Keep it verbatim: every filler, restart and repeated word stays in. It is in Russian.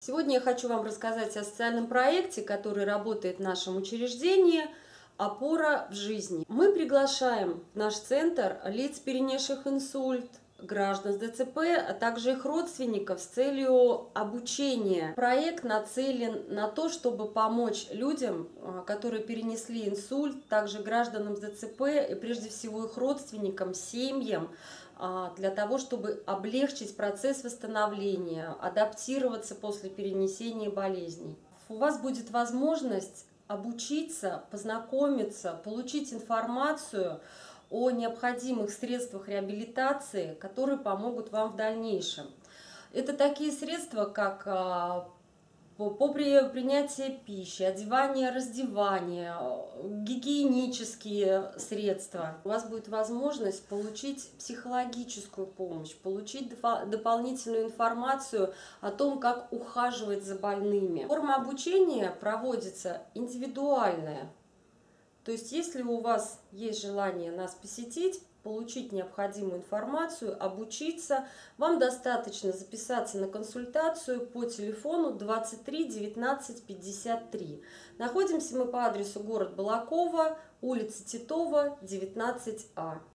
Сегодня я хочу вам рассказать о социальном проекте, который работает в нашем учреждении «Опора в жизни». Мы приглашаем в наш центр лиц, перенесших инсульт, граждан с ДЦП, а также их родственников с целью обучения. Проект нацелен на то, чтобы помочь людям, которые перенесли инсульт, также гражданам с ДЦП и прежде всего их родственникам, семьям, для того, чтобы облегчить процесс восстановления, адаптироваться после перенесения болезней. У вас будет возможность обучиться, познакомиться, получить информацию о необходимых средствах реабилитации, которые помогут вам в дальнейшем. Это такие средства, как по принятию пищи, одевание, раздевание, гигиенические средства. У вас будет возможность получить психологическую помощь, получить дополнительную информацию о том, как ухаживать за больными. Форма обучения проводится индивидуальная. То есть, если у вас есть желание нас посетить, получить необходимую информацию, обучиться, вам достаточно записаться на консультацию по телефону двадцать три девятнадцать пятьдесят три. Находимся мы по адресу город Балаково, улица Титова, девятнадцать А.